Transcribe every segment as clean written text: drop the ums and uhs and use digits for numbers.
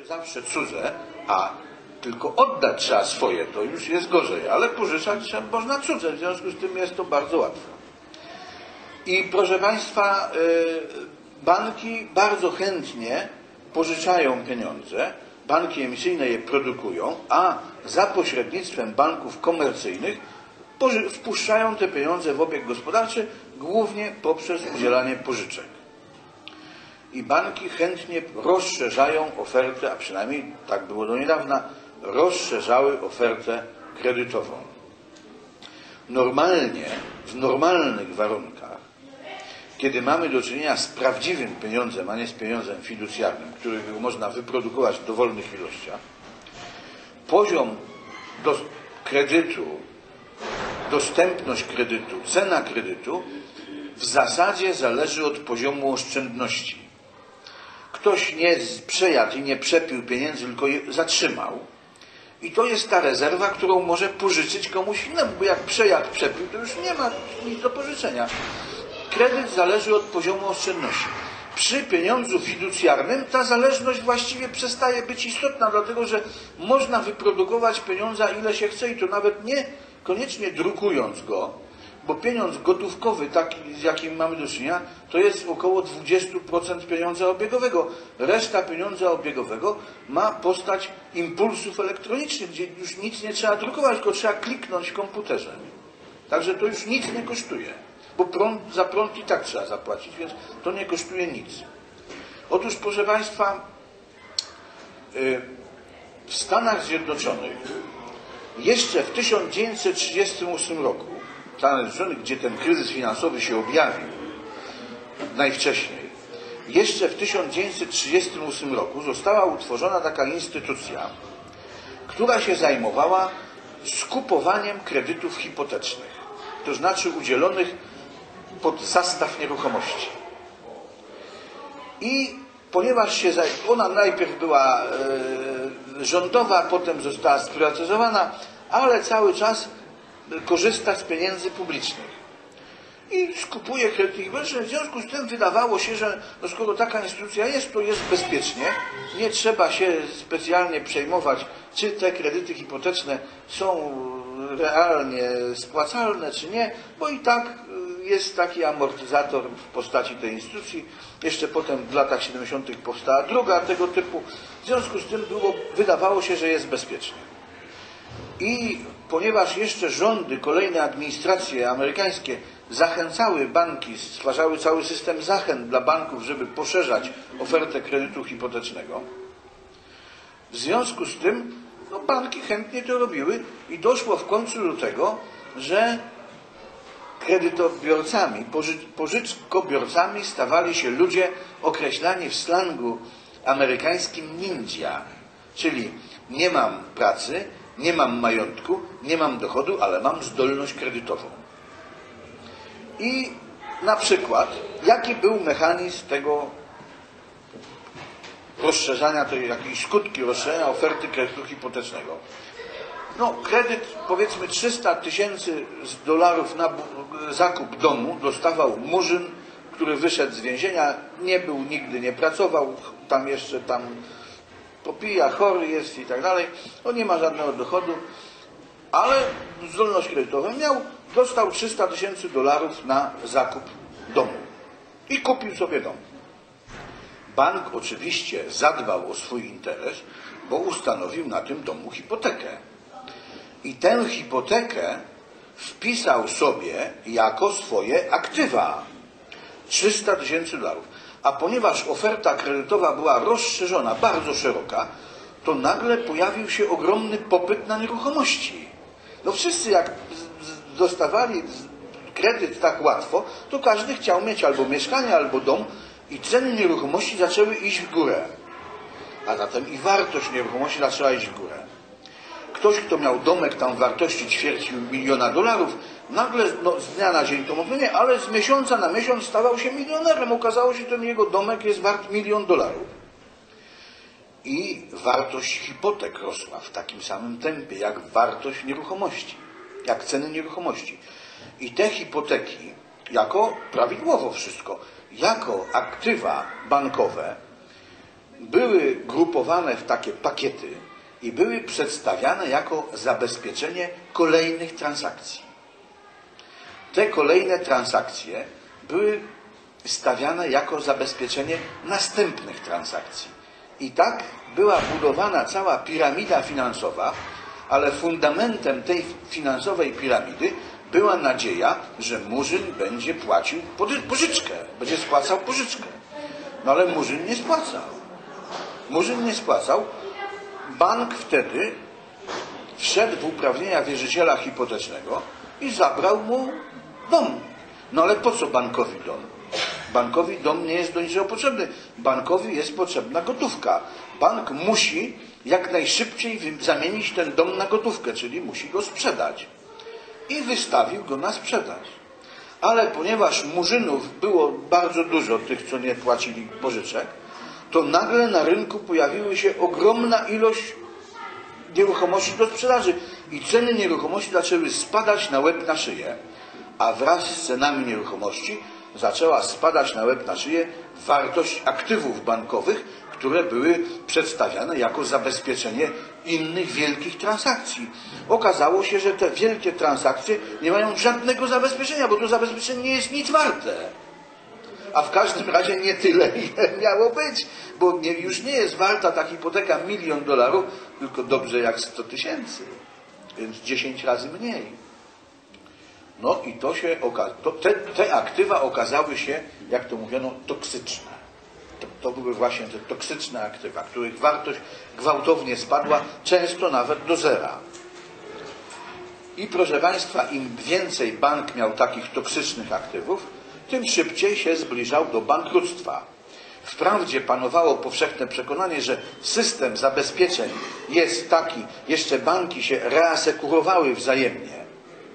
zawsze cudze, a tylko oddać trzeba swoje, to już jest gorzej, ale pożyczać można cudze, w związku z tym jest to bardzo łatwo. I proszę Państwa, banki bardzo chętnie pożyczają pieniądze, banki emisyjne je produkują, a za pośrednictwem banków komercyjnych wpuszczają te pieniądze w obieg gospodarczy, głównie poprzez udzielanie pożyczek. I banki chętnie rozszerzają ofertę, a przynajmniej tak było do niedawna, rozszerzały ofertę kredytową. Normalnie, w normalnych warunkach, kiedy mamy do czynienia z prawdziwym pieniądzem, a nie z pieniądzem fiducjarnym, którego można wyprodukować w dowolnych ilościach, poziom kredytu, dostępność kredytu, cena kredytu w zasadzie zależy od poziomu oszczędności. Ktoś nie przejadł i nie przepił pieniędzy, tylko je zatrzymał. I to jest ta rezerwa, którą może pożyczyć komuś innemu, bo jak przejadł, przepił, to już nie ma nic do pożyczenia. Kredyt zależy od poziomu oszczędności. Przy pieniądzu fiducjarnym ta zależność właściwie przestaje być istotna, dlatego że można wyprodukować pieniądza ile się chce i to nawet nie koniecznie drukując go, bo pieniądz gotówkowy, taki z jakim mamy do czynienia, to jest około 20% pieniądza obiegowego. Reszta pieniądza obiegowego ma postać impulsów elektronicznych, gdzie już nic nie trzeba drukować, tylko trzeba kliknąć w komputerze. Także to już nic nie kosztuje, bo za prąd i tak trzeba zapłacić, więc to nie kosztuje nic. Otóż, proszę Państwa, w Stanach Zjednoczonych jeszcze w 1938 roku, w Stanach Zjednoczonych, gdzie ten kryzys finansowy się objawił najwcześniej, jeszcze w 1938 roku została utworzona taka instytucja, która się zajmowała skupowaniem kredytów hipotecznych, to znaczy udzielonych pod zastaw nieruchomości. I ponieważ ona najpierw była rządowa, potem została sprywatyzowana, ale cały czas korzysta z pieniędzy publicznych. I skupuje kredyty hipoteczne. W związku z tym wydawało się, że no skoro taka instytucja jest, to jest bezpiecznie. Nie trzeba się specjalnie przejmować, czy te kredyty hipoteczne są realnie spłacalne, czy nie, bo i tak jest taki amortyzator w postaci tej instytucji. Jeszcze potem w latach 70. powstała druga tego typu. W związku z tym wydawało się, że jest bezpiecznie. I ponieważ jeszcze rządy, kolejne administracje amerykańskie zachęcały banki, stwarzały cały system zachęt dla banków, żeby poszerzać ofertę kredytu hipotecznego, w związku z tym no, banki chętnie to robiły i doszło w końcu do tego, że kredytobiorcami, pożyczkobiorcami stawali się ludzie określani w slangu amerykańskim ninja, czyli nie mam pracy, nie mam majątku, nie mam dochodu, ale mam zdolność kredytową. I na przykład, jaki był mechanizm tego rozszerzania, jakieś skutki rozszerzenia oferty kredytu hipotecznego? No, kredyt, powiedzmy $300,000 na zakup domu dostawał Murzyn, który wyszedł z więzienia, nie był, nigdy nie pracował, tam popija, chory jest i tak dalej, no nie ma żadnego dochodu, ale zdolność kredytową miał, dostał $300,000 na zakup domu i kupił sobie dom. Bank oczywiście zadbał o swój interes, bo ustanowił na tym domu hipotekę. I tę hipotekę wpisał sobie jako swoje aktywa. $300,000. A ponieważ oferta kredytowa była rozszerzona, bardzo szeroka, to nagle pojawił się ogromny popyt na nieruchomości. No wszyscy jak dostawali kredyt tak łatwo, to każdy chciał mieć albo mieszkanie, albo dom i ceny nieruchomości zaczęły iść w górę. A zatem i wartość nieruchomości zaczęła iść w górę. Ktoś, kto miał domek tam w wartości $250,000, nagle z dnia na dzień to może nie, ale z miesiąca na miesiąc stawał się milionerem. Okazało się, że ten jego domek jest wart $1,000,000. I wartość hipotek rosła w takim samym tempie, jak wartość nieruchomości, jak ceny nieruchomości. I te hipoteki, jako prawidłowo wszystko, jako aktywa bankowe, były grupowane w takie pakiety i były przedstawiane jako zabezpieczenie kolejnych transakcji. Te kolejne transakcje były stawiane jako zabezpieczenie następnych transakcji. I tak była budowana cała piramida finansowa, ale fundamentem tej finansowej piramidy była nadzieja, że Murzyn będzie płacił pożyczkę, będzie spłacał pożyczkę. No ale Murzyn nie spłacał. Murzyn nie spłacał. Bank wtedy wszedł w uprawnienia wierzyciela hipotecznego i zabrał mu dom. No ale po co bankowi dom? Bankowi dom nie jest do niczego potrzebny. Bankowi jest potrzebna gotówka. Bank musi jak najszybciej zamienić ten dom na gotówkę, czyli musi go sprzedać. I wystawił go na sprzedaż. Ale ponieważ murzynów było bardzo dużo, tych, co nie płacili pożyczek, to nagle na rynku pojawiła się ogromna ilość nieruchomości do sprzedaży i ceny nieruchomości zaczęły spadać na łeb na szyję. A wraz z cenami nieruchomości zaczęła spadać na łeb na szyję wartość aktywów bankowych, które były przedstawiane jako zabezpieczenie innych wielkich transakcji. Okazało się, że te wielkie transakcje nie mają żadnego zabezpieczenia, bo to zabezpieczenie nie jest nic warte. A w każdym razie nie tyle, ile miało być, bo już nie jest warta ta hipoteka $1 000 000, tylko dobrze jak 100 000, więc 10 razy mniej. No i to się te aktywa okazały się, jak to mówiono, toksyczne. To były właśnie te toksyczne aktywa, których wartość gwałtownie spadła, często nawet do zera. I proszę Państwa, im więcej bank miał takich toksycznych aktywów, tym szybciej się zbliżał do bankructwa. Wprawdzie panowało powszechne przekonanie, że system zabezpieczeń jest taki, jeszcze banki się reasekurowały wzajemnie.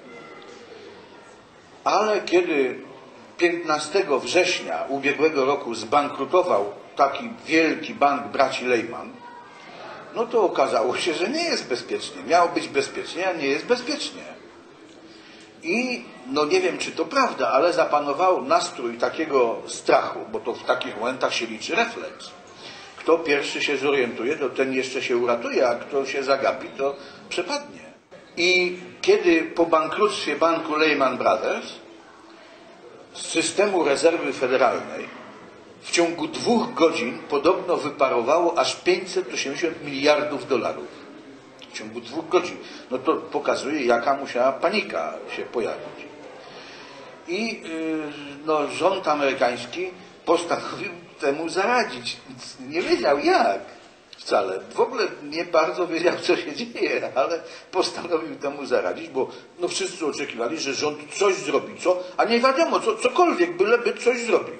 Ale kiedy 15 września ubiegłego roku zbankrutował taki wielki bank braci Lehman, no to okazało się, że nie jest bezpiecznie. Miało być bezpiecznie, a nie jest bezpiecznie. I no nie wiem, czy to prawda, ale zapanował nastrój takiego strachu, bo to w takich momentach się liczy refleks. Kto pierwszy się zorientuje, to ten jeszcze się uratuje, a kto się zagapi, to przepadnie. I kiedy po bankructwie banku Lehman Brothers z systemu rezerwy federalnej w ciągu 2 godzin podobno wyparowało aż $580 miliardów. W ciągu 2 godzin. No to pokazuje, jaka musiała panika się pojawić. I no, rząd amerykański postanowił temu zaradzić. Nie wiedział jak wcale. W ogóle nie bardzo wiedział, co się dzieje, ale postanowił temu zaradzić, bo no, wszyscy oczekiwali, że rząd coś zrobi, a nie wiadomo, cokolwiek, byleby coś zrobił.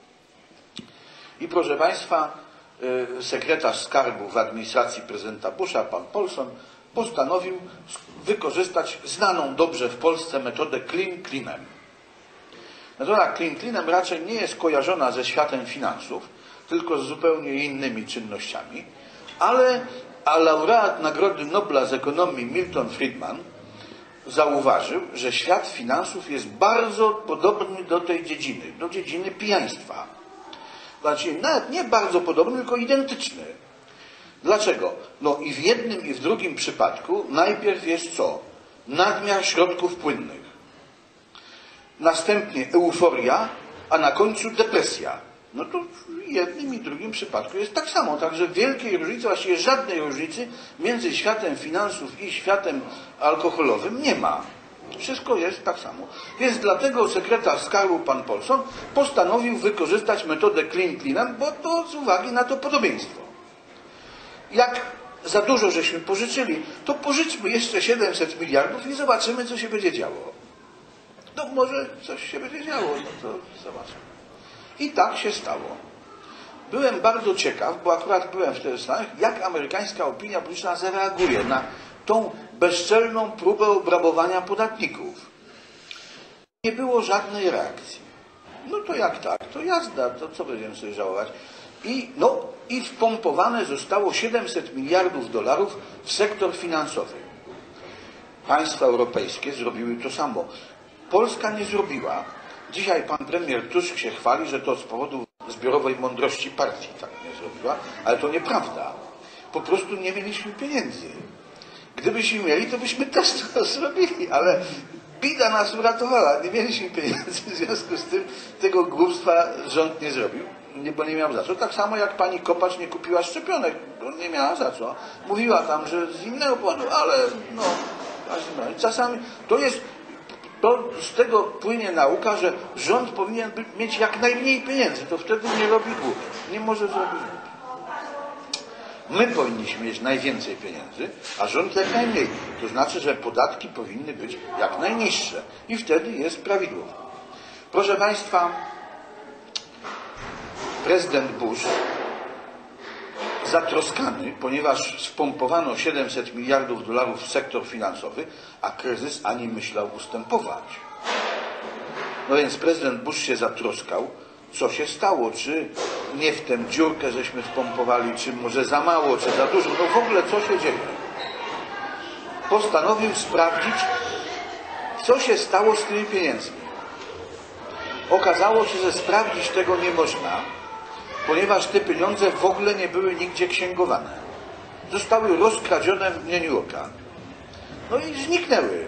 I proszę Państwa, sekretarz skarbu w administracji prezydenta Busha, pan Paulson, postanowił wykorzystać znaną dobrze w Polsce metodę clean-cleanem. Metoda clean-cleanem raczej nie jest kojarzona ze światem finansów, tylko z zupełnie innymi czynnościami, a laureat Nagrody Nobla z ekonomii Milton Friedman zauważył, że świat finansów jest bardzo podobny do tej dziedziny, do dziedziny pijaństwa. Znaczy nawet nie bardzo podobny, tylko identyczny. Dlaczego? No i w jednym i w drugim przypadku najpierw jest co? Nadmiar środków płynnych. Następnie euforia, a na końcu depresja. No to w jednym i drugim przypadku jest tak samo. Także wielkiej różnicy, właściwie żadnej różnicy między światem finansów i światem alkoholowym nie ma. Wszystko jest tak samo. Więc dlatego sekretarz skarbu pan Paulson postanowił wykorzystać metodę clean-cleanem, bo to z uwagi na to podobieństwo. Jak za dużo żeśmy pożyczyli, to pożyczmy jeszcze 700 miliardów i zobaczymy, co się będzie działo. No może coś się będzie działo, no to zobaczymy. I tak się stało. Byłem bardzo ciekaw, bo akurat byłem wtedy w Stanach, jak amerykańska opinia publiczna zareaguje na tą bezczelną próbę obrabowania podatników. Nie było żadnej reakcji. No to jak tak, to jazda, to co będziemy sobie żałować. I wpompowane zostało $700 miliardów w sektor finansowy. Państwa europejskie zrobiły to samo. Polska nie zrobiła. Dzisiaj pan premier Tusk się chwali, że to z powodu zbiorowej mądrości partii tak nie zrobiła, ale to nieprawda. Po prostu nie mieliśmy pieniędzy. Gdybyśmy mieli, to byśmy też to zrobili, ale bida nas uratowała. Nie mieliśmy pieniędzy, w związku z tym tego głupstwa rząd nie zrobił, bo nie miał za co. Tak samo jak pani Kopacz nie kupiła szczepionek, bo nie miała za co. Mówiła tam, że z innego powodu, ale no, czasami to z tego płynie nauka, że rząd powinien mieć jak najmniej pieniędzy, to wtedy nie robi długu. Nie może zrobić długu. My powinniśmy mieć najwięcej pieniędzy, a rząd jak najmniej. To znaczy, że podatki powinny być jak najniższe i wtedy jest prawidłowo. Proszę Państwa, prezydent Bush zatroskany, ponieważ spompowano 700 miliardów dolarów w sektor finansowy, a kryzys ani myślał ustępować. No więc prezydent Bush się zatroskał, co się stało, czy nie w tę dziurkę żeśmy wpompowali, czy może za mało, czy za dużo, no w ogóle co się dzieje. Postanowił sprawdzić, co się stało z tymi pieniędzmi. Okazało się, że sprawdzić tego nie można, ponieważ te pieniądze w ogóle nie były nigdzie księgowane. Zostały rozkradzione w mgnieniu oka. No i zniknęły.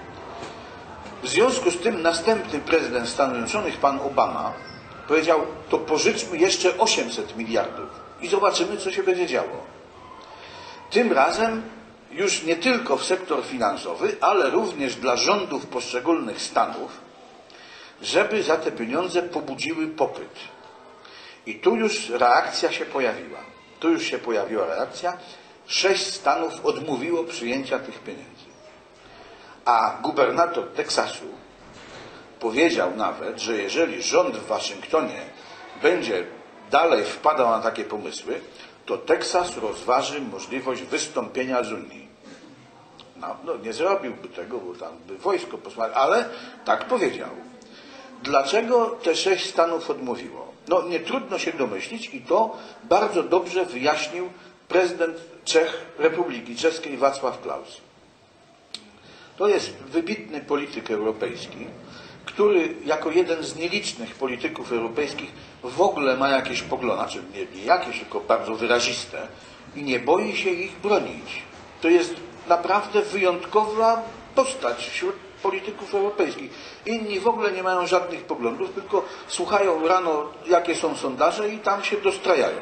W związku z tym następny prezydent Stanów Zjednoczonych, pan Obama, powiedział, to pożyczmy jeszcze 800 miliardów i zobaczymy, co się będzie działo. Tym razem już nie tylko w sektor finansowy, ale również dla rządów poszczególnych stanów, żeby za te pieniądze pobudziły popyt. I tu już reakcja się pojawiła. Tu już się pojawiła reakcja. 6 stanów odmówiło przyjęcia tych pieniędzy. A gubernator Teksasu powiedział nawet, że jeżeli rząd w Waszyngtonie będzie dalej wpadał na takie pomysły, to Teksas rozważy możliwość wystąpienia z Unii. No, nie zrobiłby tego, bo tam by wojsko posłali, ale tak powiedział. Dlaczego te 6 stanów odmówiło? No nie trudno się domyślić i to bardzo dobrze wyjaśnił prezydent Republiki Czeskiej Wacław Klaus. To jest wybitny polityk europejski, który jako jeden z nielicznych polityków europejskich w ogóle ma jakieś poglądy, znaczy nie jakieś, tylko bardzo wyraziste i nie boi się ich bronić. To jest naprawdę wyjątkowa postać wśród polityków europejskich. Inni w ogóle nie mają żadnych poglądów, tylko słuchają rano, jakie są sondaże i tam się dostrajają.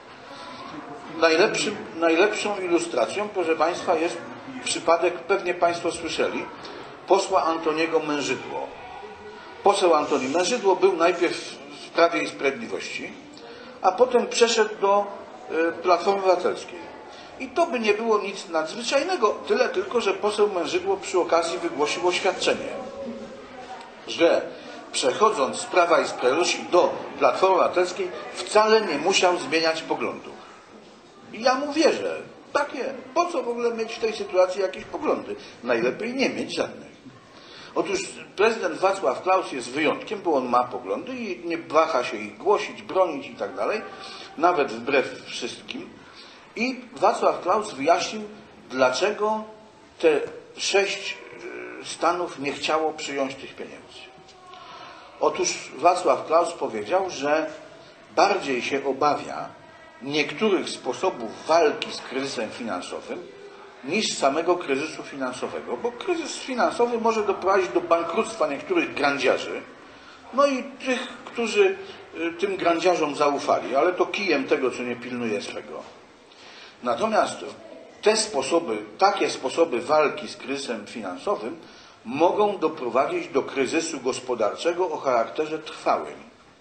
Najlepszą ilustracją, proszę Państwa, jest przypadek, pewnie Państwo słyszeli, posła Antoniego Mężydło. Poseł Antoni Mężydło był najpierw w Prawie i Sprawiedliwości, a potem przeszedł do Platformy Obywatelskiej. I to by nie było nic nadzwyczajnego, tyle tylko, że poseł Mężydło przy okazji wygłosił oświadczenie, że przechodząc z Prawa i Sprawiedliwości do Platformy Obywatelskiej wcale nie musiał zmieniać poglądów. I ja mu wierzę. Takie. Po co w ogóle mieć w tej sytuacji jakieś poglądy? Najlepiej nie mieć żadnych. Otóż prezydent Wacław Klaus jest wyjątkiem, bo on ma poglądy i nie waha się ich głosić, bronić i tak dalej, nawet wbrew wszystkim. I Wacław Klaus wyjaśnił, dlaczego te 6 stanów nie chciało przyjąć tych pieniędzy. Otóż Wacław Klaus powiedział, że bardziej się obawia niektórych sposobów walki z kryzysem finansowym niż samego kryzysu finansowego, bo kryzys finansowy może doprowadzić do bankructwa niektórych grandziarzy, no i tych, którzy tym grandziarzom zaufali, ale to kijem tego, co nie pilnuje swego. Natomiast takie sposoby walki z kryzysem finansowym mogą doprowadzić do kryzysu gospodarczego o charakterze trwałym.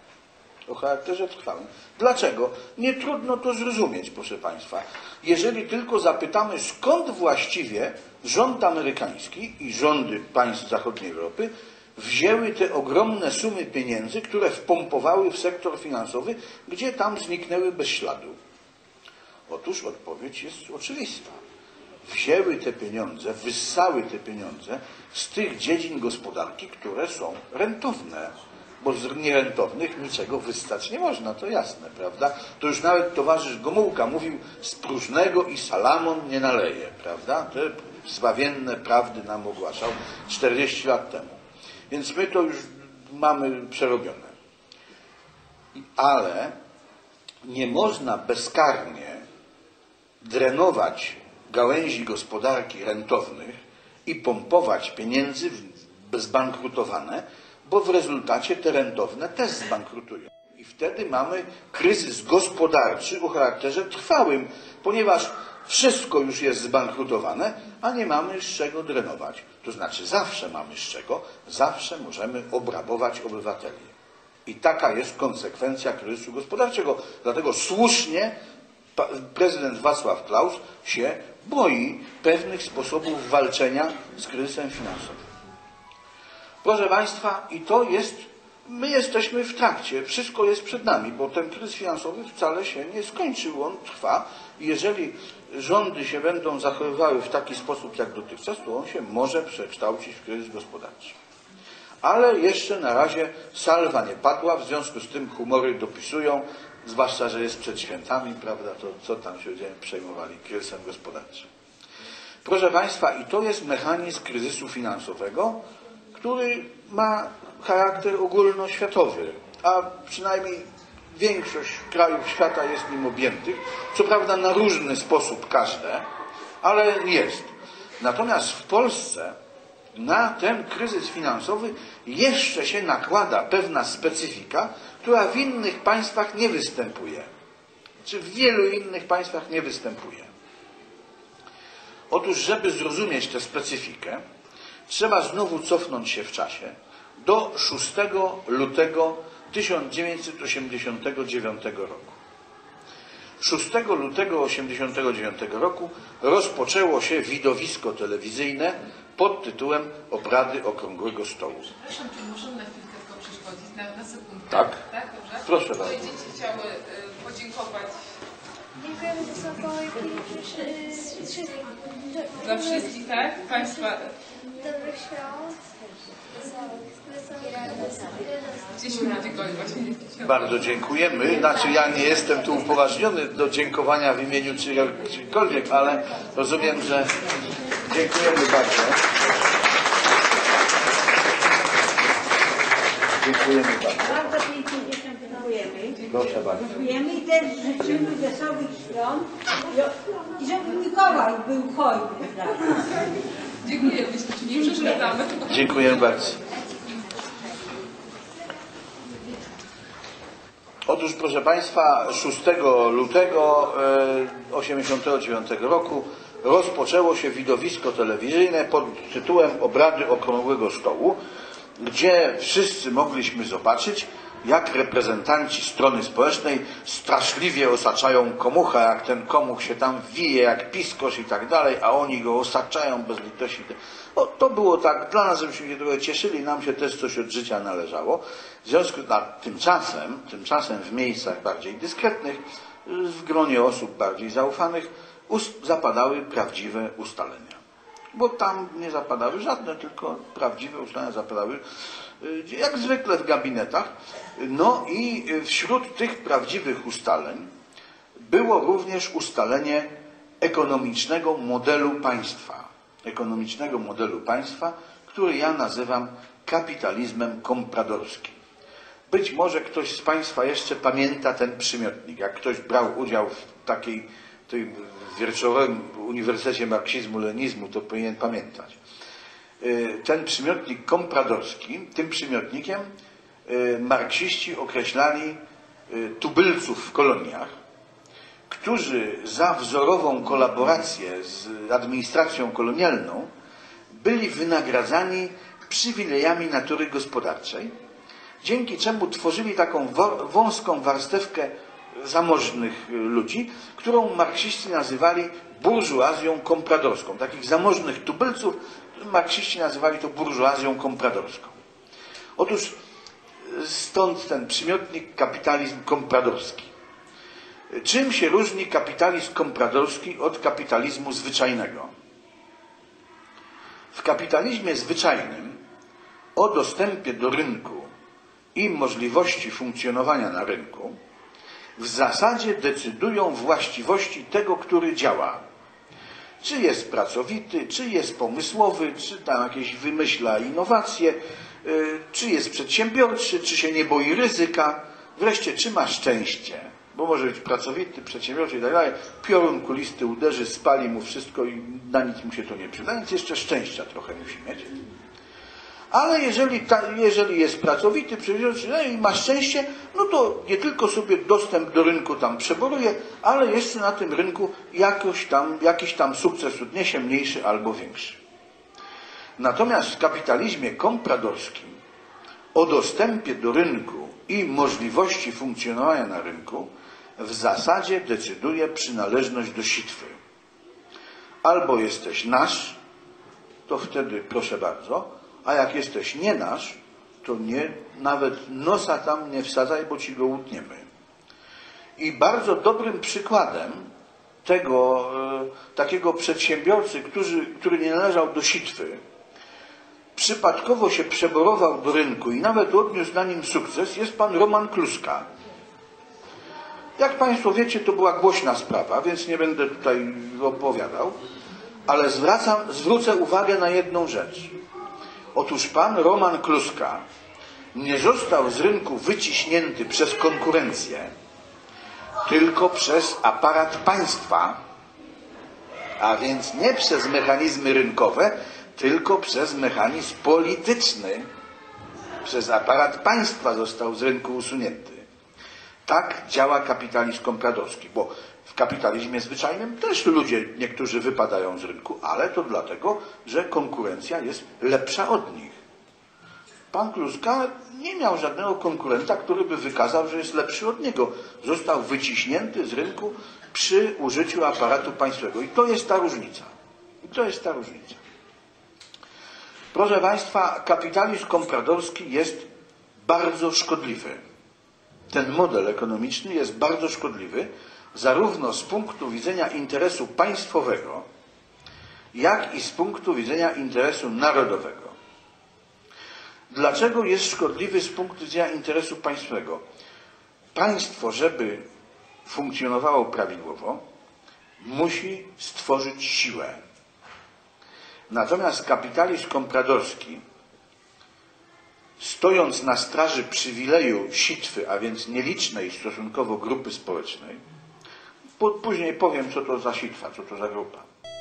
Dlaczego? Nie trudno to zrozumieć, proszę Państwa. Jeżeli tylko zapytamy, skąd właściwie rząd amerykański i rządy państw zachodniej Europy wzięły te ogromne sumy pieniędzy, które wpompowały w sektor finansowy, gdzie tam zniknęły bez śladu. Otóż odpowiedź jest oczywista. Wzięły te pieniądze, wyssały te pieniądze z tych dziedzin gospodarki, które są rentowne. Bo z nierentownych niczego wyssać nie można, to jasne, prawda? To już nawet towarzysz Gomułka mówił, z próżnego i Salamon nie naleje, prawda? Te zbawienne prawdy nam ogłaszał 40 lat temu. Więc my to już mamy przerobione. Ale nie można bezkarnie drenować gałęzi gospodarki rentownych i pompować pieniędzy w zbankrutowane, bo w rezultacie te rentowne też zbankrutują. I wtedy mamy kryzys gospodarczy o charakterze trwałym, ponieważ wszystko już jest zbankrutowane, a nie mamy z czego drenować. To znaczy zawsze mamy z czego, zawsze możemy obrabować obywateli. I taka jest konsekwencja kryzysu gospodarczego. Dlatego słusznie prezydent Wacław Klaus się boi pewnych sposobów walczenia z kryzysem finansowym. Proszę Państwa, i to jest, my jesteśmy w trakcie, wszystko jest przed nami, bo ten kryzys finansowy wcale się nie skończył, on trwa i jeżeli rządy się będą zachowywały w taki sposób jak dotychczas, to on się może przekształcić w kryzys gospodarczy. Ale jeszcze na razie salwa nie padła, w związku z tym humory dopisują, zwłaszcza, że jest przed świętami, prawda, to co tam się będziemy przejmowali kryzysem gospodarczym. Proszę Państwa, i to jest mechanizm kryzysu finansowego, który ma charakter ogólnoświatowy, a przynajmniej większość krajów świata jest nim objętych, co prawda na różny sposób każde, ale jest. Natomiast w Polsce na ten kryzys finansowy jeszcze się nakłada pewna specyfika, która w innych państwach nie występuje. Czy w wielu innych państwach nie występuje. Otóż, żeby zrozumieć tę specyfikę, trzeba znowu cofnąć się w czasie do 6 lutego 1989 roku. 6 lutego 1989 roku rozpoczęło się widowisko telewizyjne pod tytułem Obrady Okrągłego Stołu. Przepraszam, czy możemy na chwilkę tylko przeszkodzić? Na sekundkę? Tak. Tak, dobrze? Proszę bardzo. Moje dzieci chciały podziękować Dziękujemy dla wszystkich, tak? Państwa. Dobrych świąt. Gdzieś mi podziękować właśnie nie chciałam. Bardzo dziękujemy. Znaczy ja nie jestem tu upoważniony do dziękowania w imieniu czyjegokolwiek, ale rozumiem, że dziękujemy bardzo. Dziękujemy bardzo. Bardzo pięknie dziękujemy. Proszę bardzo. Dziękujemy i też życzymy wesołych świąt i żeby Mikołaj był hojny. Dziękujemy, czy nie przeszkadzamy. Dziękuję bardzo. Otóż, proszę Państwa, 6 lutego 1989 roku rozpoczęło się widowisko telewizyjne pod tytułem Obrady Okrągłego Stołu, gdzie wszyscy mogliśmy zobaczyć, jak reprezentanci strony społecznej straszliwie osaczają komucha, jak ten komuch się tam wije, jak piskosz i tak dalej, a oni go osaczają bez litości. No, to było tak dla nas, żebyśmy się trochę cieszyli, nam się też coś od życia należało. W związku z tymczasem w miejscach bardziej dyskretnych, w gronie osób bardziej zaufanych, zapadały prawdziwe ustalenia. Bo tam nie zapadały żadne, tylko prawdziwe ustalenia zapadały, jak zwykle w gabinetach. No i wśród tych prawdziwych ustaleń było również ustalenie ekonomicznego modelu państwa. Ekonomicznego modelu państwa, który ja nazywam kapitalizmem kompradorskim. Być może ktoś z Państwa jeszcze pamięta ten przymiotnik. Jak ktoś brał udział w takiej wieczorowym Uniwersytecie Marksizmu-Leninizmu, to powinien pamiętać. Ten przymiotnik kompradorski, tym przymiotnikiem marksiści określali tubylców w koloniach, którzy za wzorową kolaborację z administracją kolonialną byli wynagradzani przywilejami natury gospodarczej, dzięki czemu tworzyli taką wąską warstewkę zamożnych ludzi, którą marksiści nazywali burżuazją kompradorską. Takich zamożnych tubylców marksiści nazywali to burżuazją kompradorską. Otóż stąd ten przymiotnik kapitalizm kompradorski. Czym się różni kapitalizm kompradorski od kapitalizmu zwyczajnego? W kapitalizmie zwyczajnym o dostępie do rynku i możliwości funkcjonowania na rynku w zasadzie decydują właściwości tego, który działa. Czy jest pracowity, czy jest pomysłowy, czy tam jakieś wymyśla innowacje, czy jest przedsiębiorczy, czy się nie boi ryzyka. Wreszcie, czy ma szczęście, bo może być pracowity, przedsiębiorczy i tak dalej, piorun kulisty uderzy, spali mu wszystko i na nic mu się to nie przyda, więc jeszcze szczęścia trochę musi mieć. Ale jeżeli jest pracowity, przedsiębiorczy i ma szczęście, no to nie tylko sobie dostęp do rynku tam przeboruje, ale jeszcze na tym rynku jakiś tam sukces odniesie, mniejszy albo większy. Natomiast w kapitalizmie kompradorskim o dostępie do rynku i możliwości funkcjonowania na rynku w zasadzie decyduje przynależność do sitwy. Albo jesteś nasz, to wtedy proszę bardzo, a jak jesteś nie nasz, to nawet nosa tam nie wsadzaj, bo ci go utniemy. I bardzo dobrym przykładem tego takiego przedsiębiorcy, który nie należał do sitwy, przypadkowo się przeborował do rynku i nawet odniósł na nim sukces, jest pan Roman Kluska. Jak państwo wiecie, to była głośna sprawa, więc nie będę tutaj opowiadał, ale zwrócę uwagę na jedną rzecz. Otóż pan Roman Kluska nie został z rynku wyciśnięty przez konkurencję, tylko przez aparat państwa, a więc nie przez mechanizmy rynkowe, tylko przez mechanizm polityczny. Przez aparat państwa został z rynku usunięty. Tak działa kapitalizm kompradorski, bo w kapitalizmie zwyczajnym też ludzie, niektórzy wypadają z rynku, ale to dlatego, że konkurencja jest lepsza od nich. Pan Kluska nie miał żadnego konkurenta, który by wykazał, że jest lepszy od niego. Został wyciśnięty z rynku przy użyciu aparatu państwowego. I to jest ta różnica. Proszę państwa, kapitalizm kompradorski jest bardzo szkodliwy. Ten model ekonomiczny jest bardzo szkodliwy, zarówno z punktu widzenia interesu państwowego, jak i z punktu widzenia interesu narodowego. Dlaczego jest szkodliwy z punktu widzenia interesu państwowego? Państwo, żeby funkcjonowało prawidłowo, musi stworzyć siłę. Natomiast kapitalizm kompradorski, stojąc na straży przywileju sitwy, a więc nielicznej stosunkowo grupy społecznej, później powiem, co to za sitwa, co to za grupa,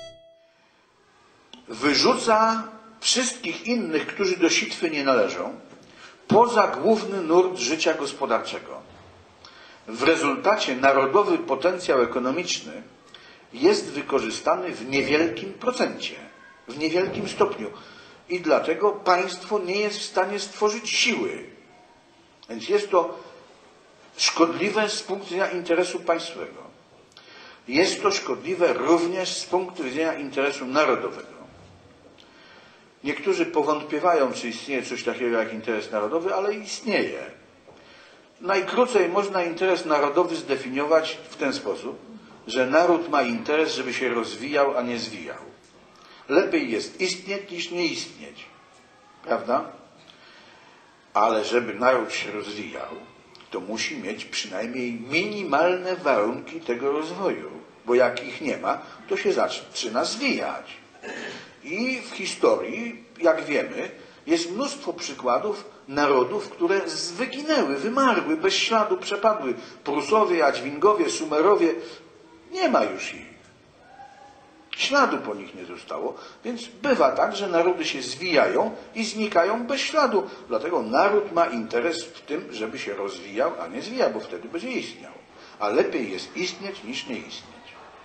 wyrzuca wszystkich innych, którzy do sitwy nie należą, poza główny nurt życia gospodarczego. W rezultacie narodowy potencjał ekonomiczny jest wykorzystany w niewielkim procencie, w niewielkim stopniu. I dlatego państwo nie jest w stanie stworzyć siły. Więc jest to szkodliwe z punktu widzenia interesu państwowego. Jest to szkodliwe również z punktu widzenia interesu narodowego. Niektórzy powątpiewają, czy istnieje coś takiego jak interes narodowy, ale istnieje. Najkrócej można interes narodowy zdefiniować w ten sposób, że naród ma interes, żeby się rozwijał, a nie zwijał. Lepiej jest istnieć niż nie istnieć. Prawda? Ale żeby naród się rozwijał, to musi mieć przynajmniej minimalne warunki tego rozwoju. Bo jak ich nie ma, to się zaczyna zwijać. I w historii, jak wiemy, jest mnóstwo przykładów narodów, które wyginęły, wymarły, bez śladu przepadły. Prusowie, Jadźwingowie, Sumerowie, nie ma już ich. Śladu po nich nie zostało, więc bywa tak, że narody się zwijają i znikają bez śladu. Dlatego naród ma interes w tym, żeby się rozwijał, a nie zwijał, bo wtedy będzie istniał. A lepiej jest istnieć niż nie istnieć.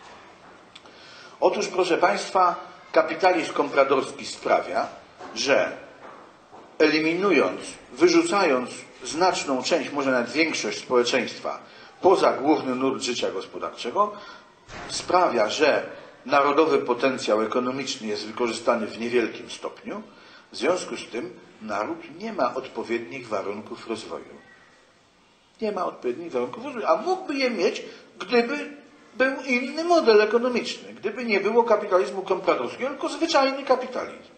Otóż, proszę państwa, kapitalizm kompradorski sprawia, że eliminując, wyrzucając znaczną część, może nawet większość społeczeństwa poza główny nurt życia gospodarczego, sprawia, że narodowy potencjał ekonomiczny jest wykorzystany w niewielkim stopniu, w związku z tym naród nie ma odpowiednich warunków rozwoju. Nie ma odpowiednich warunków rozwoju, a mógłby je mieć, gdyby był inny model ekonomiczny, gdyby nie było kapitalizmu kompradorskiego, tylko zwyczajny kapitalizm.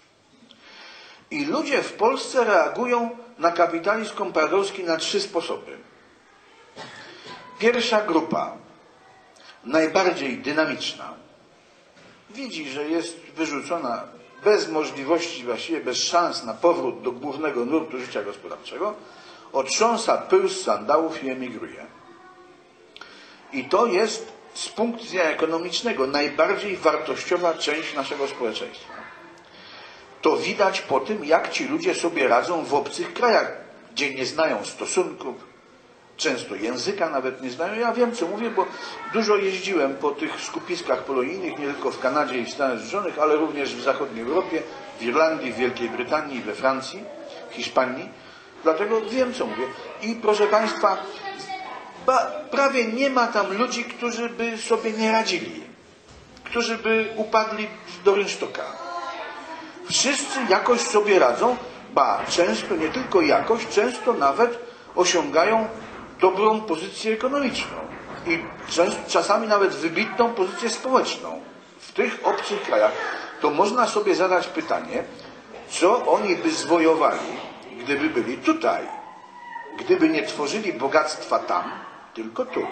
I ludzie w Polsce reagują na kapitalizm kompradorski na 3 sposoby. Pierwsza grupa, najbardziej dynamiczna, widzi, że jest wyrzucona bez możliwości, właściwie bez szans na powrót do głównego nurtu życia gospodarczego. otrząsa pył z sandałów i emigruje. I to jest z punktu widzenia ekonomicznego najbardziej wartościowa część naszego społeczeństwa. To widać po tym, jak ci ludzie sobie radzą w obcych krajach, gdzie nie znają stosunków, często języka nawet nie znają. Ja wiem, co mówię, bo dużo jeździłem po tych skupiskach polonijnych, nie tylko w Kanadzie i w Stanach Zjednoczonych, ale również w zachodniej Europie, w Irlandii, w Wielkiej Brytanii, we Francji, w Hiszpanii. Dlatego wiem, co mówię. I proszę Państwa, prawie nie ma tam ludzi, którzy by sobie nie radzili, którzy by upadli do rynsztoka. Wszyscy jakoś sobie radzą, często, nie tylko jakoś, często nawet osiągają dobrą pozycję ekonomiczną i czasami nawet wybitną pozycję społeczną w tych obcych krajach. To można sobie zadać pytanie, co oni by zwojowali, gdyby byli tutaj, gdyby nie tworzyli bogactwa tam, tylko tu.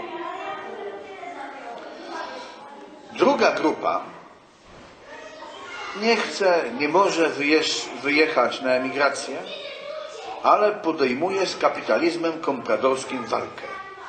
Druga grupa nie chce, nie może wyjechać na emigrację, ale podejmuje z kapitalizmem kompradorskim walkę.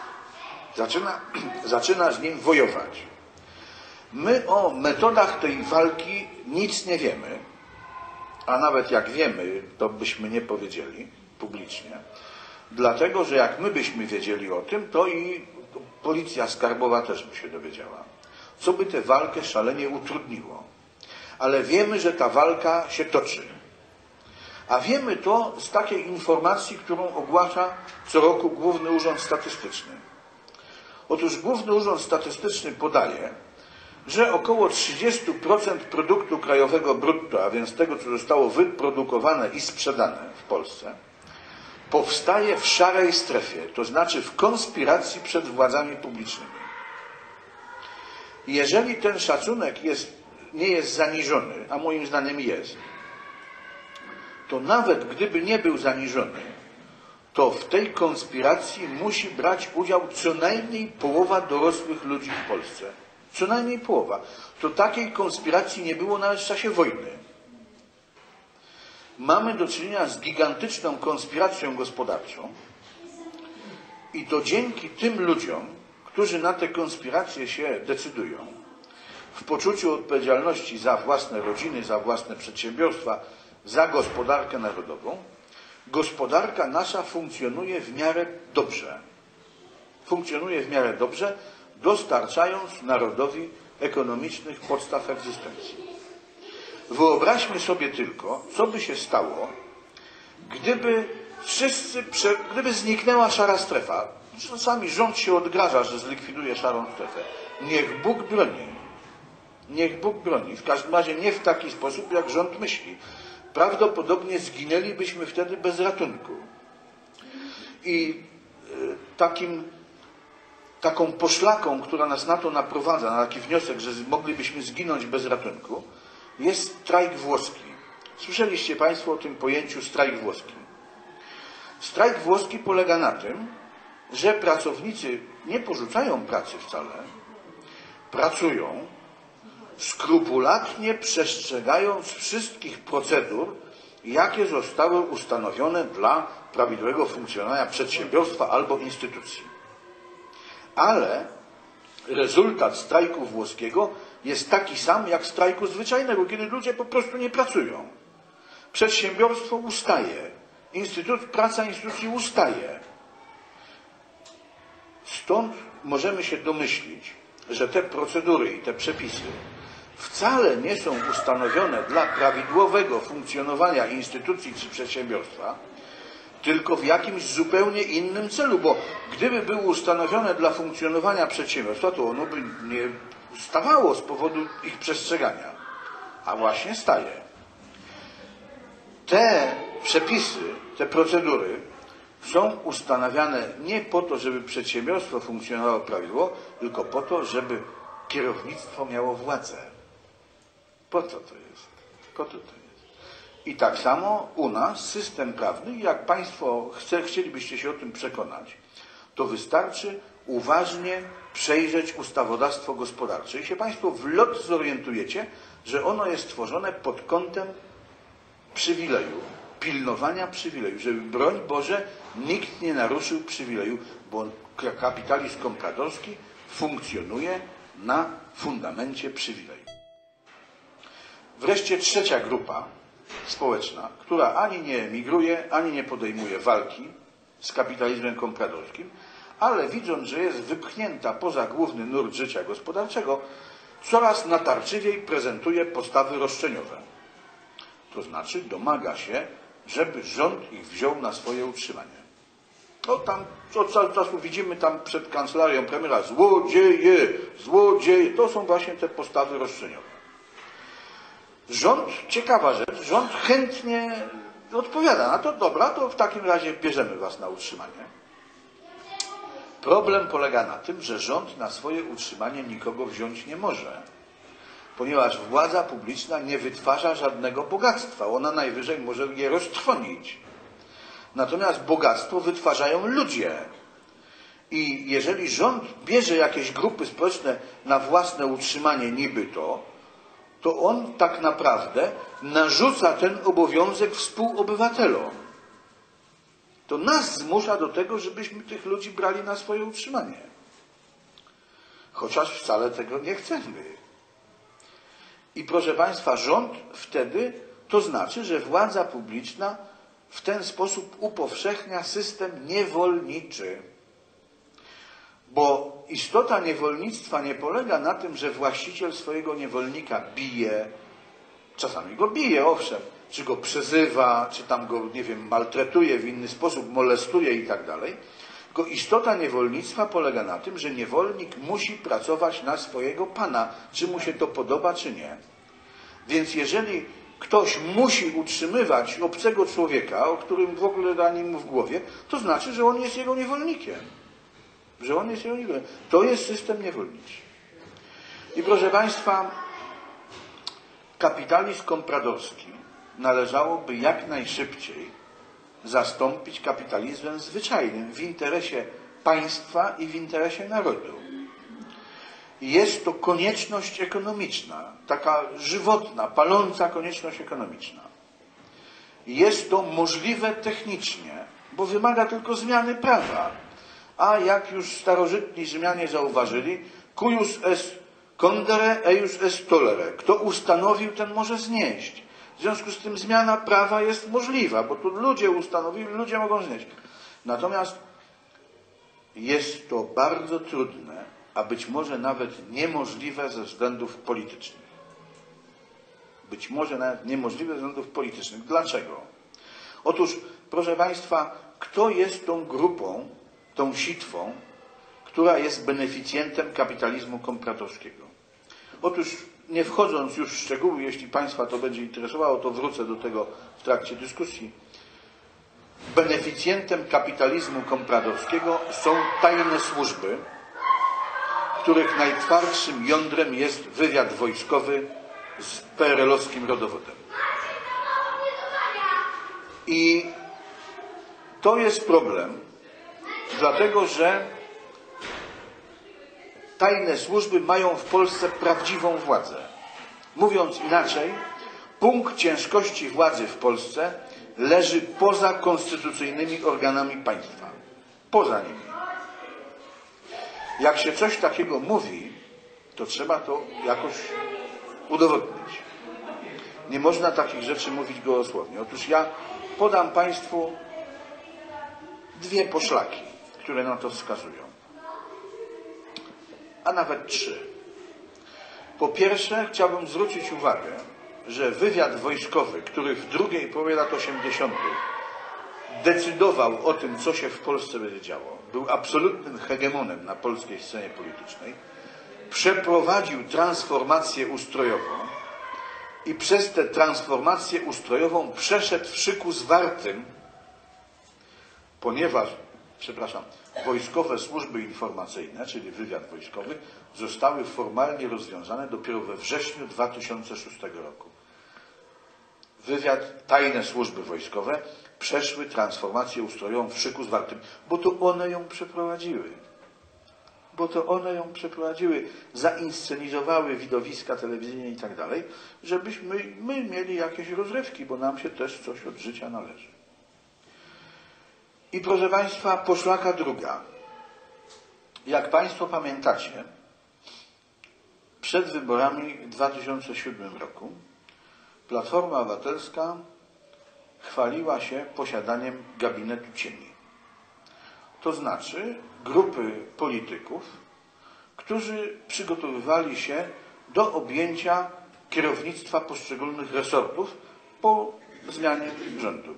Zaczyna z nim wojować. My o metodach tej walki nic nie wiemy, a nawet jak wiemy, to byśmy nie powiedzieli publicznie, dlatego, że jak my byśmy wiedzieli o tym, to i policja skarbowa też by się dowiedziała, co by tę walkę szalenie utrudniło. Ale wiemy, że ta walka się toczy. A wiemy to z takiej informacji, którą ogłasza co roku Główny Urząd Statystyczny. Otóż Główny Urząd Statystyczny podaje, że około 30% produktu krajowego brutto, a więc tego, co zostało wyprodukowane i sprzedane w Polsce, powstaje w szarej strefie, to znaczy w konspiracji przed władzami publicznymi. Jeżeli ten szacunek nie jest zaniżony, a moim zdaniem jest, to nawet gdyby nie był zaniżony, to w tej konspiracji musi brać udział co najmniej połowa dorosłych ludzi w Polsce. Co najmniej połowa. To takiej konspiracji nie było nawet w czasie wojny. Mamy do czynienia z gigantyczną konspiracją gospodarczą i to dzięki tym ludziom, którzy na te konspiracje się decydują, w poczuciu odpowiedzialności za własne rodziny, za własne przedsiębiorstwa, za gospodarkę narodową, gospodarka nasza funkcjonuje w miarę dobrze. Funkcjonuje w miarę dobrze, dostarczając narodowi ekonomicznych podstaw egzystencji. Wyobraźmy sobie tylko, co by się stało, gdyby zniknęła szara strefa. Czasami rząd się odgraża, że zlikwiduje szarą strefę. Niech Bóg broni. Niech Bóg broni. W każdym razie nie w taki sposób, jak rząd myśli. Prawdopodobnie zginęlibyśmy wtedy bez ratunku. I taką poszlaką, która nas na to naprowadza, na taki wniosek, że moglibyśmy zginąć bez ratunku, jest strajk włoski. Słyszeliście Państwo o tym pojęciu strajk włoski. Strajk włoski polega na tym, że pracownicy nie porzucają pracy wcale, pracują, skrupulatnie przestrzegając wszystkich procedur, jakie zostały ustanowione dla prawidłowego funkcjonowania przedsiębiorstwa albo instytucji. Ale rezultat strajku włoskiego jest taki sam jak strajku zwyczajnego, kiedy ludzie po prostu nie pracują. Przedsiębiorstwo ustaje, praca instytucji ustaje. Stąd możemy się domyślić, że te procedury i te przepisy wcale nie są ustanowione dla prawidłowego funkcjonowania instytucji czy przedsiębiorstwa, tylko w jakimś zupełnie innym celu, bo gdyby były ustanowione dla funkcjonowania przedsiębiorstwa, to ono by nie stawało z powodu ich przestrzegania, a właśnie staje. Te przepisy, te procedury są ustanawiane nie po to, żeby przedsiębiorstwo funkcjonowało prawidłowo, tylko po to, żeby kierownictwo miało władzę. Po co to jest? Po to to jest. I tak samo u nas system prawny, jak Państwo chcielibyście się o tym przekonać, to wystarczy uważnie przejrzeć ustawodawstwo gospodarcze i się Państwo w lot zorientujecie, że ono jest tworzone pod kątem przywileju, pilnowania przywileju, żeby broń Boże nikt nie naruszył przywileju, bo kapitalizm kompratorski funkcjonuje na fundamencie przywileju. Wreszcie trzecia grupa społeczna, która ani nie emigruje, ani nie podejmuje walki z kapitalizmem kompratorskim, ale widząc, że jest wypchnięta poza główny nurt życia gospodarczego, coraz natarczywiej prezentuje postawy roszczeniowe. To znaczy domaga się, żeby rząd ich wziął na swoje utrzymanie. No tam od czasu widzimy tam przed kancelarią premiera złodzieje, złodzieje. To są właśnie te postawy roszczeniowe. Rząd, ciekawa rzecz, rząd chętnie odpowiada na to, dobra, to w takim razie bierzemy was na utrzymanie. Problem polega na tym, że rząd na swoje utrzymanie nikogo wziąć nie może, ponieważ władza publiczna nie wytwarza żadnego bogactwa. Ona najwyżej może je roztrwonić. Natomiast bogactwo wytwarzają ludzie. I jeżeli rząd bierze jakieś grupy społeczne na własne utrzymanie niby to on tak naprawdę narzuca ten obowiązek współobywatelom. To nas zmusza do tego, żebyśmy tych ludzi brali na swoje utrzymanie. Chociaż wcale tego nie chcemy. I proszę Państwa, rząd wtedy, to znaczy, że władza publiczna w ten sposób upowszechnia system niewolniczy. Bo istota niewolnictwa nie polega na tym, że właściciel swojego niewolnika bije, czasami go bije, owszem, czy go przezywa, czy tam go, nie wiem, maltretuje w inny sposób, molestuje i tak dalej. Tylko istota niewolnictwa polega na tym, że niewolnik musi pracować na swojego pana, czy mu się to podoba, czy nie. Więc jeżeli ktoś musi utrzymywać obcego człowieka, o którym w ogóle ani mu w głowie, to znaczy, że on jest jego niewolnikiem. Że on jest jego niewolnikiem. To jest system niewolniczy. I proszę Państwa, kapitalizm kompratorski należałoby jak najszybciej zastąpić kapitalizmem zwyczajnym w interesie państwa i w interesie narodu. Jest to konieczność ekonomiczna, taka żywotna, paląca konieczność ekonomiczna. Jest to możliwe technicznie, bo wymaga tylko zmiany prawa. A jak już starożytni Rzymianie zauważyli, cuius est condere, eius est tolere. Kto ustanowił, ten może znieść. W związku z tym zmiana prawa jest możliwa, bo tu ludzie ustanowili, ludzie mogą znieść. Natomiast jest to bardzo trudne, a być może nawet niemożliwe ze względów politycznych. Być może nawet niemożliwe ze względów politycznych. Dlaczego? Otóż, proszę Państwa, kto jest tą grupą, tą sitwą, która jest beneficjentem kapitalizmu kompratorskiego? Otóż, nie wchodząc już w szczegóły, jeśli Państwa to będzie interesowało, to wrócę do tego w trakcie dyskusji. Beneficjentem kapitalizmu kompratorskiego są tajne służby, których najtwardszym jądrem jest wywiad wojskowy z PRL-owskim rodowodem. I to jest problem, dlatego że tajne służby mają w Polsce prawdziwą władzę. Mówiąc inaczej, punkt ciężkości władzy w Polsce leży poza konstytucyjnymi organami państwa. Poza nimi. Jak się coś takiego mówi, to trzeba to jakoś udowodnić. Nie można takich rzeczy mówić gołosłownie. Otóż ja podam Państwu dwie poszlaki, które na to wskazują. A nawet trzy. Po pierwsze, chciałbym zwrócić uwagę, że wywiad wojskowy, który w drugiej połowie lat 80. decydował o tym, co się w Polsce będzie działo, był absolutnym hegemonem na polskiej scenie politycznej, przeprowadził transformację ustrojową i przez tę transformację ustrojową przeszedł w szyku zwartym, ponieważ, wojskowe służby informacyjne, czyli wywiad wojskowy, zostały formalnie rozwiązane dopiero we wrześniu 2006 roku. Tajne służby wojskowe przeszły transformację ustrojową w szyku zwartym, bo to one ją przeprowadziły. bo to one ją przeprowadziły, zainscenizowały widowiska telewizyjne i tak dalej, żebyśmy my mieli jakieś rozrywki, bo nam się też coś od życia należy. I proszę Państwa, poszlaka druga. Jak Państwo pamiętacie, przed wyborami w 2007 roku Platforma Obywatelska chwaliła się posiadaniem gabinetu cieni. To znaczy grupy polityków, którzy przygotowywali się do objęcia kierownictwa poszczególnych resortów po zmianie rządu.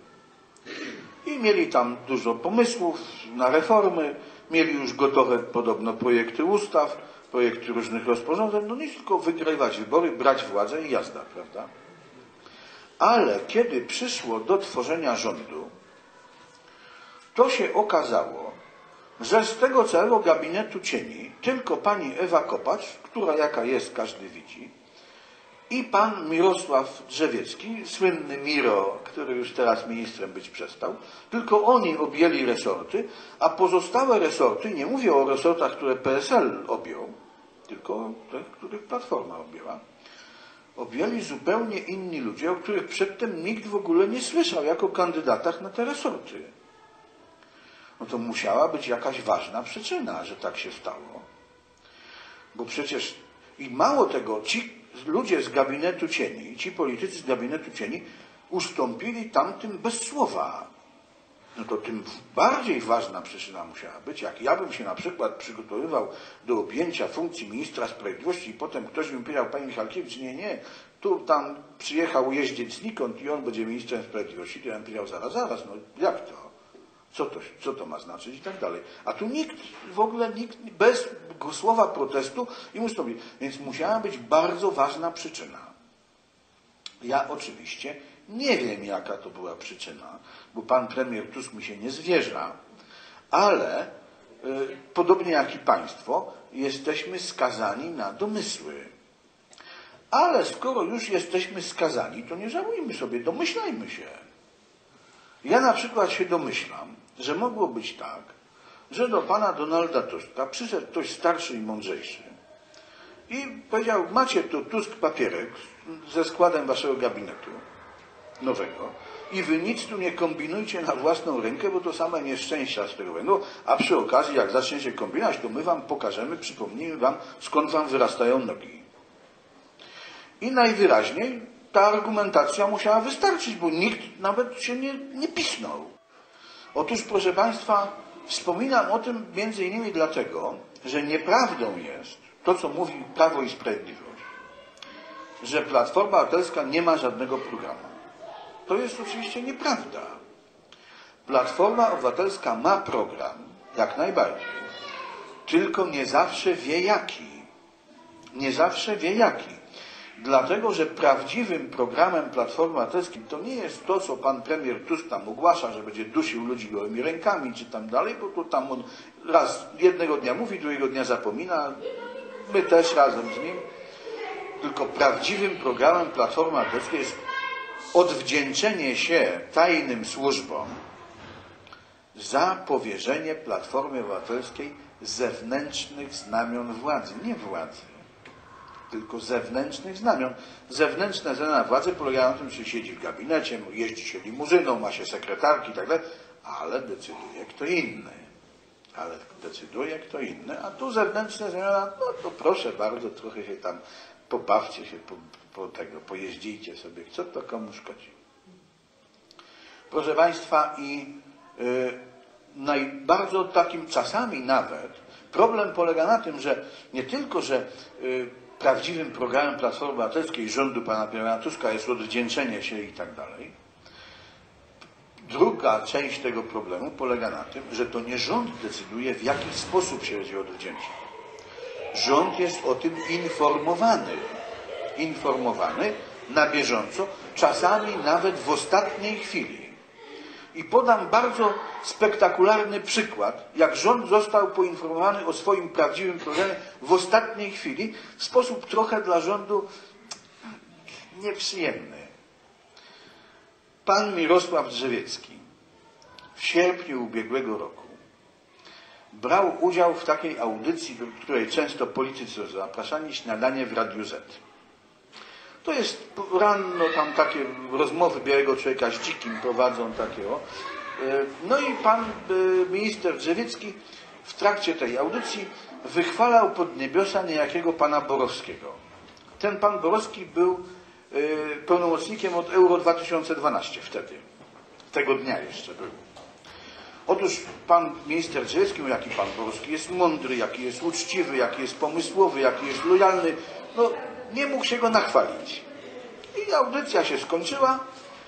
I mieli tam dużo pomysłów na reformy, mieli już gotowe podobno projekty ustaw, projekty różnych rozporządzeń, no nic, tylko wygrywać wybory, brać władzę i jazda, prawda? Ale kiedy przyszło do tworzenia rządu, to się okazało, że z tego całego gabinetu cieni tylko pani Ewa Kopacz, która jaka jest, każdy widzi, i pan Mirosław Drzewiecki, słynny Miro, który już teraz ministrem być przestał, tylko oni objęli resorty, a pozostałe resorty, nie mówię o resortach, które PSL objął, tylko te, których Platforma objęła, objęli zupełnie inni ludzie, o których przedtem nikt w ogóle nie słyszał jako kandydatach na te resorty. No to musiała być jakaś ważna przyczyna, że tak się stało. Bo przecież i mało tego, ci ludzie z gabinetu cieni, ci politycy z gabinetu cieni ustąpili tamtym bez słowa. No to tym bardziej ważna przyczyna musiała być, jak ja bym się na przykład przygotowywał do objęcia funkcji ministra sprawiedliwości i potem ktoś mi powiedział, panie Michalkiewicz, nie, tu tam przyjechał jeździec znikąd i on będzie ministrem sprawiedliwości, to ja bym powiedział, zaraz, no jak to? Co to ma znaczyć i tak dalej. A tu nikt, w ogóle nikt, bez słowa protestu i ustąpił. Więc musiała być bardzo ważna przyczyna. Ja oczywiście nie wiem, jaka to była przyczyna, bo pan premier Tusk mi się nie zwierza, ale podobnie jak i państwo, jesteśmy skazani na domysły. Ale skoro już jesteśmy skazani, to nie żałujmy sobie, domyślajmy się. Ja na przykład się domyślam, że mogło być tak, że do pana Donalda Tuska przyszedł ktoś starszy i mądrzejszy i powiedział, macie tu Tusk papierek ze składem waszego gabinetu nowego i wy nic tu nie kombinujcie na własną rękę, bo to same nieszczęścia z tego będą, a przy okazji jak zaczniecie kombinować, to my wam pokażemy, przypomnimy wam, skąd wam wyrastają nogi. I najwyraźniej ta argumentacja musiała wystarczyć, bo nikt nawet się nie pisnął. Otóż, proszę Państwa, wspominam o tym między innymi dlatego, że nieprawdą jest to, co mówi Prawo i Sprawiedliwość, że Platforma Obywatelska nie ma żadnego programu. To jest oczywiście nieprawda. Platforma Obywatelska ma program, jak najbardziej, tylko nie zawsze wie jaki. Nie zawsze wie jaki. Dlatego, że prawdziwym programem Platformy Obywatelskiej to nie jest to, co pan premier Tusk tam ogłasza, że będzie dusił ludzi gołymi rękami, czy tam dalej, bo to tam on raz jednego dnia mówi, drugiego dnia zapomina, my też razem z nim. Tylko prawdziwym programem Platformy Obywatelskiej jest odwdzięczenie się tajnym służbom za powierzenie Platformie Obywatelskiej zewnętrznych znamion władzy, nie władzy, tylko zewnętrznych znamion. Zewnętrzne znamiona władzy polegają na tym, że siedzi w gabinecie, jeździ się limuzyną, ma się sekretarki i tak dalej, ale decyduje kto inny. A tu zewnętrzne znamiona, no to proszę bardzo, trochę się tam pobawcie się, pojeździcie sobie, co to komu szkodzi. Proszę Państwa, i bardzo takim czasami nawet problem polega na tym, że nie tylko, że prawdziwym programem Platformy Obywatelskiej rządu pana premiera Tuska jest odwdzięczenie się i tak dalej. Druga część tego problemu polega na tym, że to nie rząd decyduje, w jaki sposób się będzie odwdzięczał. Rząd jest o tym informowany na bieżąco, czasami nawet w ostatniej chwili. I podam bardzo spektakularny przykład, jak rząd został poinformowany o swoim prawdziwym programie w ostatniej chwili, w sposób trochę dla rządu nieprzyjemny. Pan Mirosław Drzewiecki w sierpniu ubiegłego roku brał udział w takiej audycji, do której często politycy są zapraszani, Śniadanie w Radiu Z. To jest rano, tam takie rozmowy białego człowieka z dzikim prowadzą takiego. No i pan minister Drzewiecki w trakcie tej audycji wychwalał pod niebiosa niejakiego pana Borowskiego. Ten pan Borowski był pełnomocnikiem od Euro 2012 wtedy. Tego dnia jeszcze był. Otóż pan minister Drzewiecki mówił, jaki pan Borowski jest mądry, jaki jest uczciwy, jaki jest pomysłowy, jaki jest lojalny. No, nie mógł się go nachwalić. I audycja się skończyła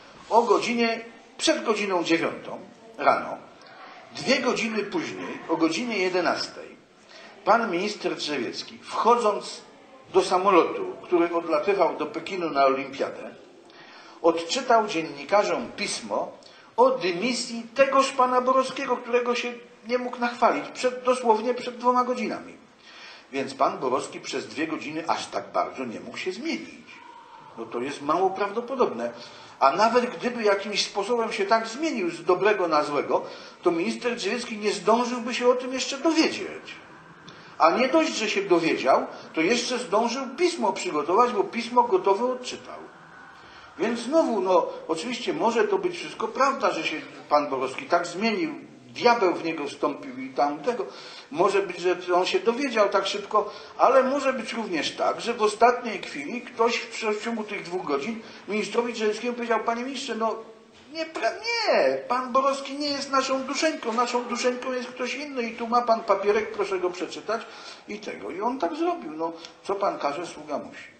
przed godziną 9 rano. 2 godziny później, o godzinie 11, pan minister Drzewiecki, wchodząc do samolotu, który odlatywał do Pekinu na olimpiadę, odczytał dziennikarzom pismo o dymisji tegoż pana Borowskiego, którego się nie mógł nachwalić, dosłownie przed 2 godzinami. Więc pan Borowski przez 2 godziny aż tak bardzo nie mógł się zmienić. No to jest mało prawdopodobne. A nawet gdyby jakimś sposobem się tak zmienił z dobrego na złego, to minister Drzewiecki nie zdążyłby się o tym jeszcze dowiedzieć. A nie dość, że się dowiedział, to jeszcze zdążył pismo przygotować, bo pismo gotowe odczytał. Więc znowu, no oczywiście może to być wszystko prawda, że się pan Borowski tak zmienił, diabeł w niego wstąpił i tamtego. Może być, że on się dowiedział tak szybko, ale może być również tak, że w ostatniej chwili ktoś w ciągu tych 2 godzin ministrowi Drzewieckiemu powiedział: panie ministrze, no nie, pan Borowski nie jest naszą duszeńką jest ktoś inny i tu ma pan papierek, proszę go przeczytać i tego. I on tak zrobił. No, co pan każe, sługa musi.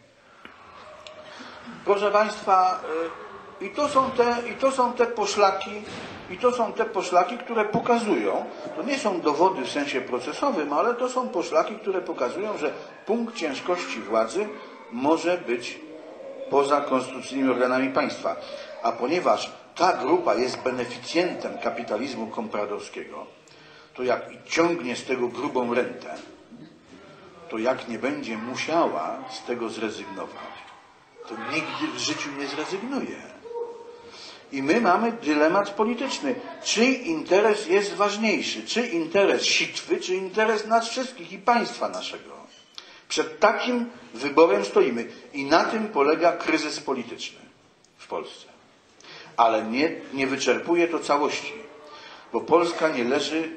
Proszę państwa, i to są te poszlaki, które pokazują, to nie są dowody w sensie procesowym, ale to są poszlaki, które pokazują, że punkt ciężkości władzy może być poza konstytucyjnymi organami państwa. A ponieważ ta grupa jest beneficjentem kapitalizmu kompradorskiego, to jak ciągnie z tego grubą rentę, to jak nie będzie musiała z tego zrezygnować, to nigdy w życiu nie zrezygnuje. I my mamy dylemat polityczny. Czyj interes jest ważniejszy? Czy interes sitwy, czy interes nas wszystkich i państwa naszego? Przed takim wyborem stoimy. I na tym polega kryzys polityczny w Polsce. Ale nie wyczerpuje to całości. Bo Polska nie leży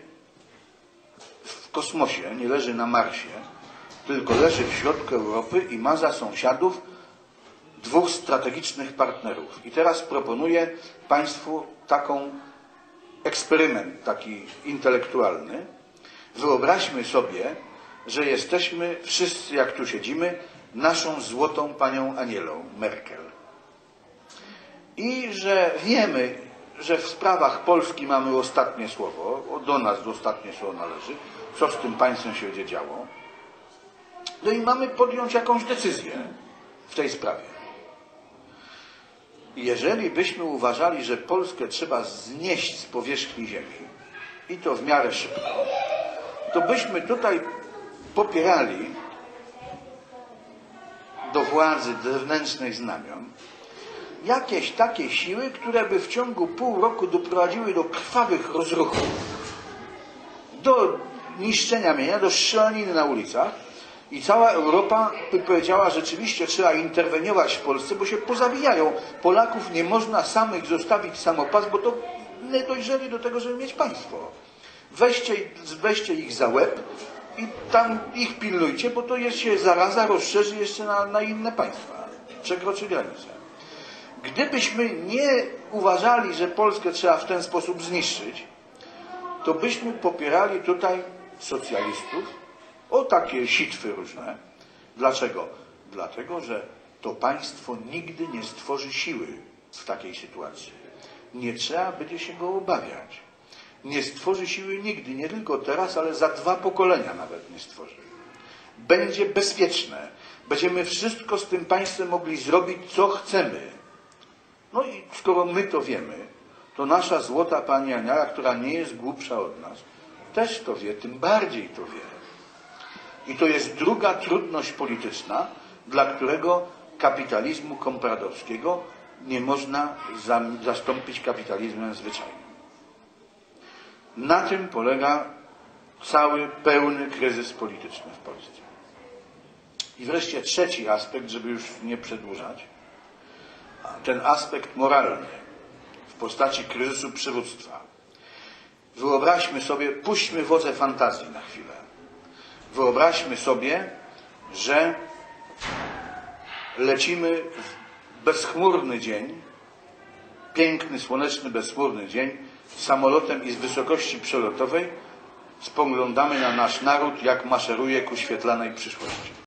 w kosmosie, nie leży na Marsie, tylko leży w środku Europy i ma za sąsiadów 2 strategicznych partnerów. I teraz proponuję państwu eksperyment taki intelektualny. Wyobraźmy sobie, że jesteśmy wszyscy, jak tu siedzimy, naszą złotą panią Anielą Merkel. I że wiemy, że w sprawach Polski mamy ostatnie słowo, do nas ostatnie słowo należy, co z tym państwem się będzie działo. No i mamy podjąć jakąś decyzję w tej sprawie. Jeżeli byśmy uważali, że Polskę trzeba znieść z powierzchni ziemi i to w miarę szybko, to byśmy tutaj popierali do władzy zewnętrznych znamion jakieś takie siły, które by w ciągu pół roku doprowadziły do krwawych rozruchów, do niszczenia mienia, do strzelaniny na ulicach i cała Europa by powiedziała, że rzeczywiście trzeba interweniować w Polsce, bo się pozabijają. Polaków nie można samych zostawić samopas, bo to nie dojrzeli do tego, żeby mieć państwo. Weźcie ich za łeb i tam ich pilnujcie, bo to się zaraza rozszerzy jeszcze na inne państwa. Przekroczy granicę. Gdybyśmy nie uważali, że Polskę trzeba w ten sposób zniszczyć, to byśmy popierali tutaj socjalistów o takie sitwy różne. Dlaczego? Dlatego, że to państwo nigdy nie stworzy siły w takiej sytuacji. Nie trzeba będzie się go obawiać. Nie stworzy siły nigdy, nie tylko teraz, ale za 2 pokolenia nawet nie stworzy. Będzie bezpieczne. Będziemy wszystko z tym państwem mogli zrobić, co chcemy. No i skoro my to wiemy, to nasza złota pani Aniela, która nie jest głupsza od nas, też to wie, tym bardziej to wie. I to jest druga trudność polityczna, dla którego kapitalizmu kompradorskiego nie można zastąpić kapitalizmem zwyczajnym. Na tym polega cały pełny kryzys polityczny w Polsce. I wreszcie trzeci aspekt, żeby już nie przedłużać, ten aspekt moralny w postaci kryzysu przywództwa. Wyobraźmy sobie, puśćmy wodze fantazji na chwilę. Wyobraźmy sobie, że lecimy w bezchmurny dzień, piękny, słoneczny, bezchmurny dzień, samolotem i z wysokości przelotowej spoglądamy na nasz naród, jak maszeruje ku świetlanej przyszłości.